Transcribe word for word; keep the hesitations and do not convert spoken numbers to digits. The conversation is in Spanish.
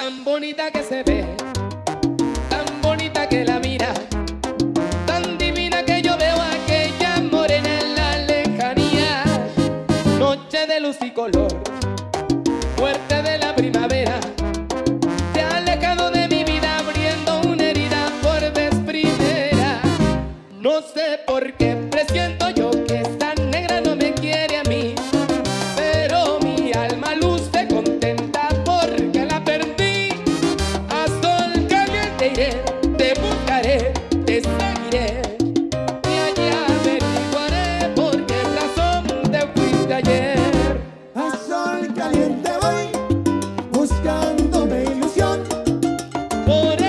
tan bonita que se ve, tan bonita que la mira, tan divina que yo veo a aquella morena en la lejanía. Noche de luz y color, fuerte de la primavera, te ha alejado de mi vida abriendo una herida por vez primera. No sé por qué presiento yo que esta negra no me quiere a mí, pero mi alma luce contenta porque la perdí. A sol caliente iré, te buscaré, te seguiré y allá averiguaré por qué razón te fuiste ayer. A sol caliente voy, buscándome ilusión. Por